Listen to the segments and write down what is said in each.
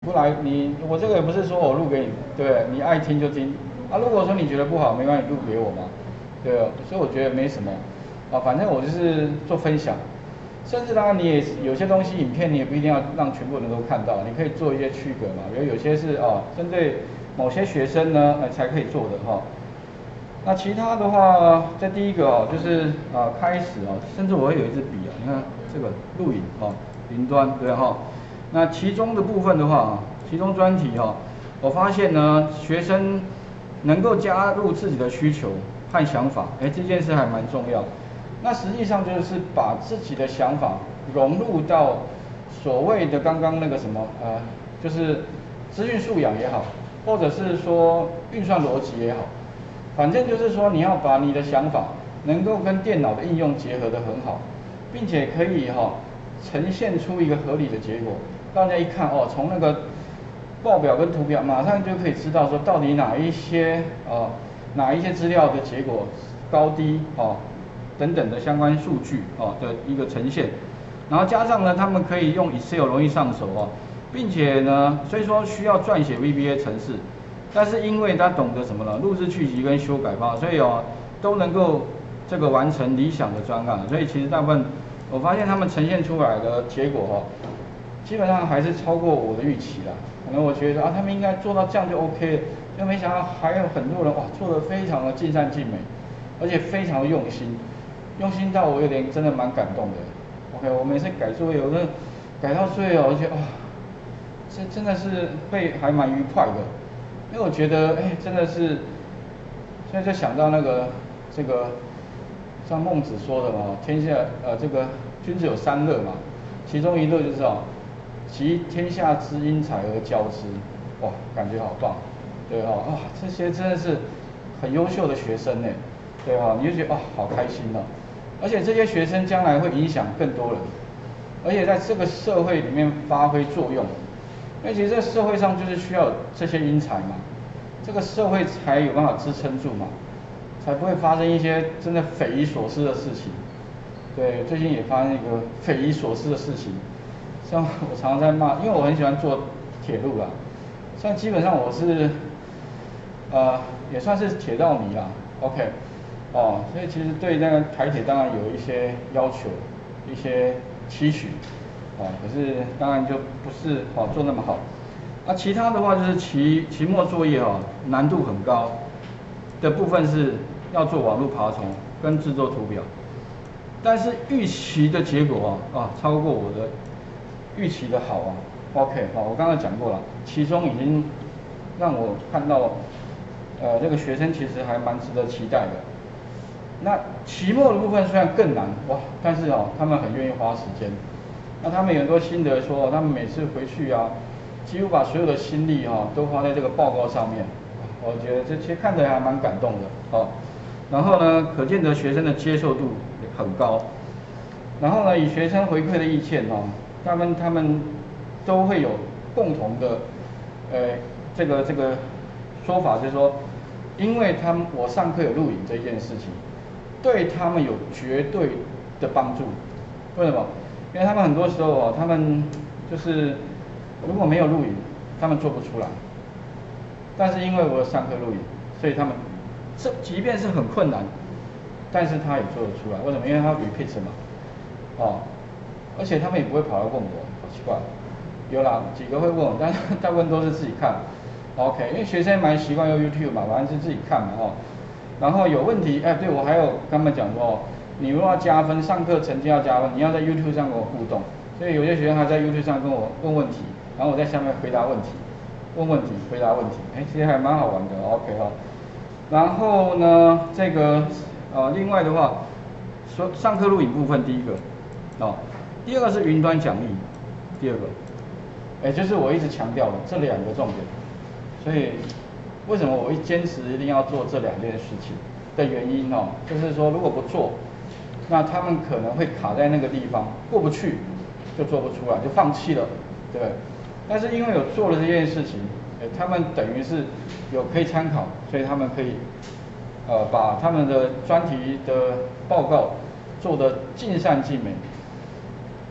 不来我这个也不是说我录给你，对不对？你爱听就听啊。如果说你觉得不好，没关系，录给我嘛，对吧？所以我觉得没什么啊，反正我就是做分享。甚至当然你也有些东西影片你也不一定要让全部人都看到，你可以做一些区隔嘛，比如有些是针对某些学生呢才可以做的哈。那其他的话，这第一个就是开始甚至我会有一支笔你看这个录影云端对哈。那其中的部分的话其中专题我发现呢，学生能够加入自己的需求和想法，这件事还蛮重要。那实际上就是把自己的想法融入到所谓的刚刚那个什么就是资讯素养也好，或者是说运算逻辑也好，反正就是说你要把你的想法能够跟电脑的应用结合得很好，并且可以呈现出一个合理的结果，让大家一看从那个报表跟图表马上就可以知道说到底哪一些资料的结果高低等等的相关数据的一个呈现，然后加上呢，他们可以用 Excel 容易上手并且呢，虽说需要撰写 VBA 程式，但是因为他懂得什么呢？录制去集跟修改方法，所以都能够这个完成理想的专案，所以其实大部分我发现他们呈现出来的结果基本上还是超过我的预期啦。可能我觉得他们应该做到这样就 OK 了，就没想到还有很多人做得非常的尽善尽美，而且非常的用心。用心到我有点真的蛮感动的。OK， 我每次改作业，我真的改到最后，我觉得这真的是会还蛮愉快的，因为我觉得真的是，所以就想到那个这个像孟子说的嘛，天下这个君子有三乐嘛，其中一乐就是集天下之英才而教之，哇，感觉好棒，对这些真的是很优秀的学生呢，对你就觉得好开心而且这些学生将来会影响更多人，而且在这个社会里面发挥作用。因为其实这个社会上就是需要这些英才嘛，这个社会才有办法支撑住嘛，才不会发生一些真的匪夷所思的事情。对，最近也发生一个匪夷所思的事情，像我常常在骂，因为我很喜欢坐铁路啦，像基本上我是也算是铁道迷啦 ，OK。所以其实对那个台铁当然有一些要求，一些期许，可是当然就不是做那么好。其他的话就是期末作业难度很高的部分是要做网络爬虫跟制作图表，但是预期的结果超过我的预期的好OK， 我刚刚讲过了，其中已经让我看到这个学生其实还蛮值得期待的。那期末的部分虽然更难但是他们很愿意花时间。那他们有很多心得说，他们每次回去几乎把所有的心力都花在这个报告上面。我觉得这其实看起来还蛮感动的然后呢，可见得学生的接受度也很高。然后呢，以学生回馈的意见他们都会有共同的这个说法，就是说，因为我上课有录影这件事情，对他们有绝对的帮助。为什么？因为他们很多时候他们就是如果没有录影，他们做不出来。但是因为我有上课录影，所以他们即便是很困难，但是他也做得出来。为什么？因为他 repeat 嘛，而且他们也不会跑来问我，好奇怪。有啦，几个会问我，但大部分都是自己看。OK， 因为学生蛮习惯用 YouTube 嘛，反正是自己看嘛然后有问题，对，我还有跟他们讲说你如果要加分，上课成绩要加分，你要在 YouTube 上跟我互动。所以有些学生还在 YouTube 上跟我问问题，然后我在下面回答问题，问问题，回答问题，其实还蛮好玩的 ，OK 然后呢，这个另外的话，上课录影部分第一个第二个是云端奖励，第二个，就是我一直强调的这两个重点。所以为什么我坚持一定要做这两件事情的原因就是说如果不做，那他们可能会卡在那个地方过不去，就做不出来，就放弃了，对不对？但是因为有做了这件事情，他们等于是有可以参考，所以他们可以把他们的专题的报告做得尽善尽美。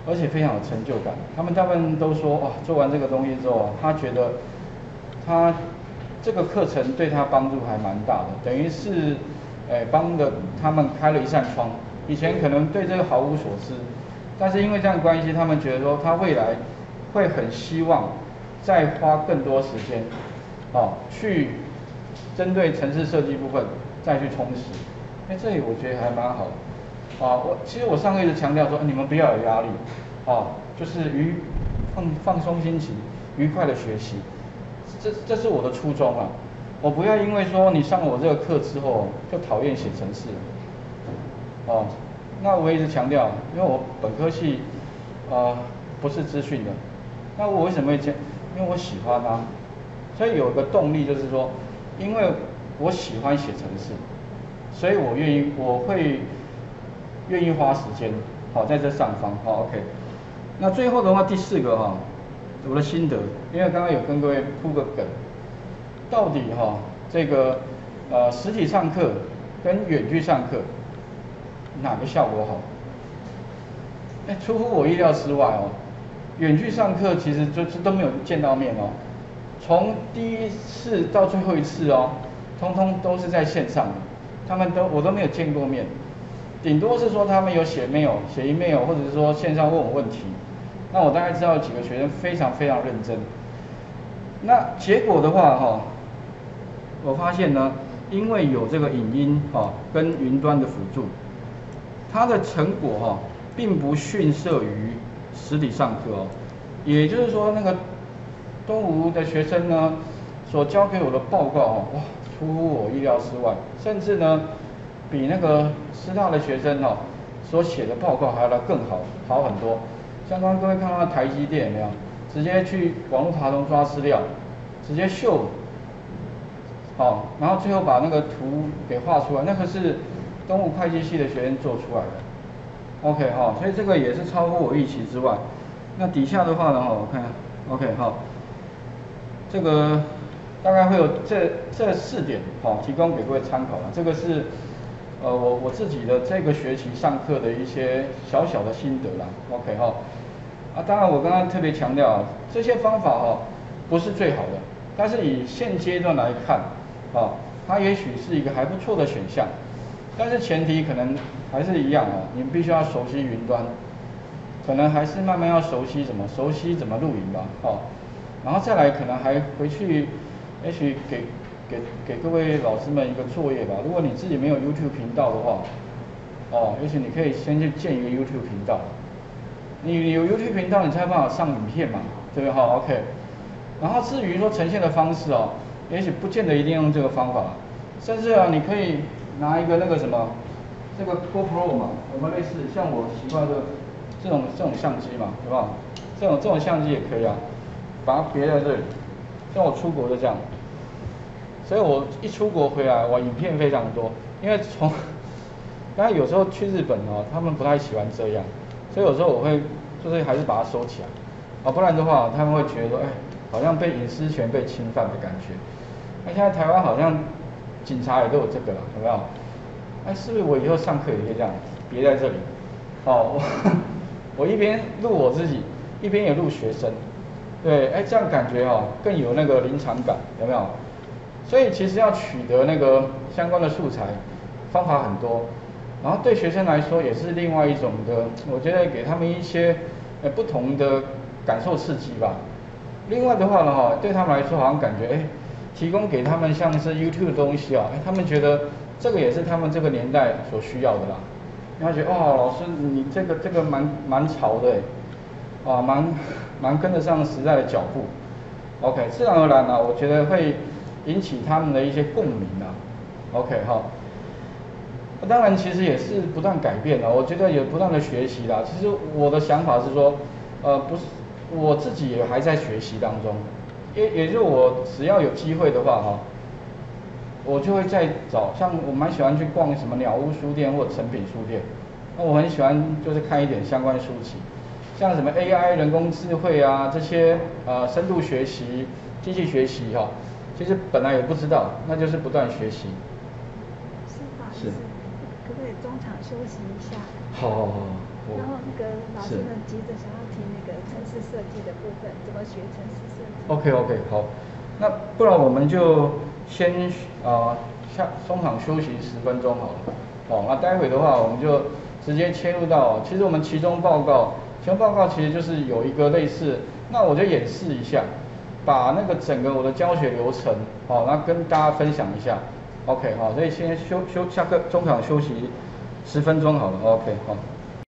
而且非常有成就感。他们大部分都说，哇，做完这个东西之后，他觉得他这个课程对他帮助还蛮大的，等于是，帮了他们开了一扇窗。以前可能对这个毫无所知，但是因为这样的关系，他们觉得说他未来会很希望再花更多时间，去针对城市设计部分再去充实。这里我觉得还蛮好的。其实我上个月就强调说，你们不要有压力，就是放松心情，愉快的学习，这是我的初衷啊。我不要因为说你上了我这个课之后就讨厌写程式，那我一直强调，因为我本科系不是资讯的，那我为什么会这样？因为我喜欢啊，所以有一个动力就是说，因为我喜欢写程式，所以我会愿意花时间，在这上方，OK。那最后的话，第4个我的心得，因为刚刚有跟各位铺个梗，到底这个实体上课跟远距上课哪个效果好？出乎我意料之外远距上课其实就是都没有见到面从第一次到最后一次通通都是在线上的，我都没有见过面，顶多是说他们有写 email，或者是说线上问我问题，那我大概知道几个学生非常非常认真。那结果的话我发现呢，因为有这个影音跟云端的辅助，它的成果并不逊色于实体上课也就是说那个东吴的学生呢所交给我的报告哇，出乎我意料之外，甚至呢比那个师大的学生所写的报告还要更好很多。像刚刚各位看到台积电有没有？直接去网络爬虫抓资料，直接秀，然后最后把那个图给画出来，那个是东吴会计系的学生做出来的。OK 所以这个也是超乎我预期之外。那底下的话呢我看 OK 这个大概会有这4点提供给各位参考了。这个是我自己的这个学期上课的一些小小的心得啦。OK 当然我刚刚特别强调这些方法不是最好的，但是以现阶段来看它也许是一个还不错的选项。但是前提可能还是一样你们必须要熟悉云端，可能还是慢慢要熟悉怎么录影吧然后再来可能还回去，也许给各位老师们一个作业吧。如果你自己没有 YouTube 频道的话也许你可以先去建一个 YouTube 频道。你有 YouTube 频道，你才有办法上影片嘛，对不对？OK。然后至于说呈现的方式也许不见得一定用这个方法，甚至你可以拿一个那个什么，这个 GoPro 嘛，有没有类似像我习惯的这种相机嘛，对吧？这种相机也可以把它别在这里。像我出国就这样，所以我一出国回来，我影片非常多，因为刚才有时候去日本他们不太喜欢这样，所以有时候我会就是还是把它收起来不然的话他们会觉得说，好像被隐私权被侵犯的感觉。那现在台湾好像警察也都有这个了，有没有？是不是我以后上课也可以这样别在这里？我一边录我自己，一边也录学生，对，这样感觉更有那个临场感，有没有？所以其实要取得那个相关的素材，方法很多，然后对学生来说也是另外一种的，我觉得给他们一些不同的感受刺激吧。另外的话呢对他们来说好像感觉提供给他们像是 YouTube 的东西他们觉得这个也是他们这个年代所需要的啦。然后觉得老师你这个蛮潮的蛮跟得上时代的脚步。OK， 自然而然我觉得会引起他们的一些共鸣OK 当然其实也是不断改变我觉得也不断的学习啦。其实我的想法是说，不是我自己也还在学习当中，也就是我只要有机会的话我就会再找，像我蛮喜欢去逛什么鸟屋书店或者诚品书店，那我很喜欢就是看一点相关书籍，像什么 AI 人工智慧这些深度学习、机器学习其实本来也不知道，那就是不断学习。 是，可不可以中场休息一下？ 好。 然后那个老师们急着想要听那个程式设计的部分，怎么学程式设计 ？OK， 好，那不然我们就先中场休息10分钟好了。哦，那待会的话我们就直接切入到，其实我们期中报告其实就是有一个类似，那我就演示一下，把那个整个我的教学流程，那跟大家分享一下。OK，所以先下课中场休息10分钟好了。OK，好。